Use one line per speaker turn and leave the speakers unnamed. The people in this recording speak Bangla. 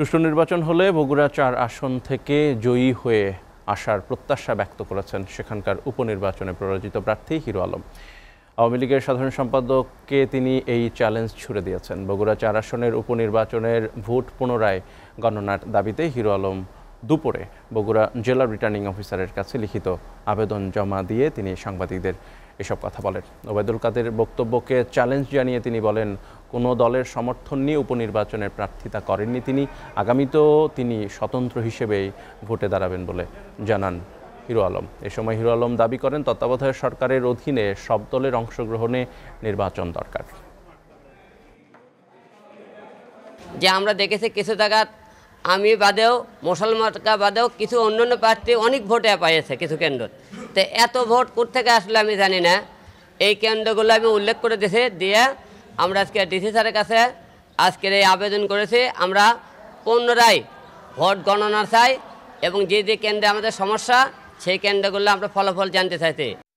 সুষ্ঠু নির্বাচন হলে বগুড়া ৪ আসন থেকে জয়ী হয়ে আসার প্রত্যাশা ব্যক্ত করেছেন সেখানকার উপনির্বাচনে পরাজিত প্রার্থী হিরো আলম। আওয়ামী লীগের সাধারণ সম্পাদককে তিনি এই চ্যালেঞ্জ ছুড়ে দিয়েছেন। বগুড়া ৪ আসনের উপনির্বাচনের ভোট পুনরায় গণনার দাবিতে হিরো আলম দুপুরে বগুড়া জেলা রিটার্নিং অফিসারের কাছে লিখিত আবেদন জমা দিয়ে তিনি সাংবাদিকদের এসব কথা বলেন। ওবায়দুল কাদের বক্তব্যকে চ্যালেঞ্জ জানিয়ে তিনি বলেন, কোনো দলের সমর্থন নিয়ে উপনির্বাচনের প্রার্থিতা করেননি তিনি। আগামীতেও তিনি স্বতন্ত্র হিসেবেই ভোটে দাঁড়াবেন বলে জানান হিরো আলম। এ সময় হিরো আলম দাবি করেন, তত্ত্বাবধায়ক সরকারের অধীনে সব দলের অংশগ্রহণে নির্বাচন দরকার।
যে আমরা দেখেছি কিছু জায়গা আমি বাদেও মুসলমান বাদেও কিছু অন্যান্য প্রার্থী অনেক ভোটে পাইয়েছে কিছু কেন্দ্র। তো এত ভোট কোত্থেকে আসলে আমি জানি না। এই কেন্দ্রগুলো আমি উল্লেখ করে দিয়ে আমরা আজকে ডিসি স্যারের কাছে আজকের এই আবেদন করেছি। আমরা পুনরায় ভোট গণনা চাই এবং যে কেন্দ্রে আমাদের সমস্যা সেই কেন্দ্রগুলো আমরা ফলাফল জানতে চাইছি।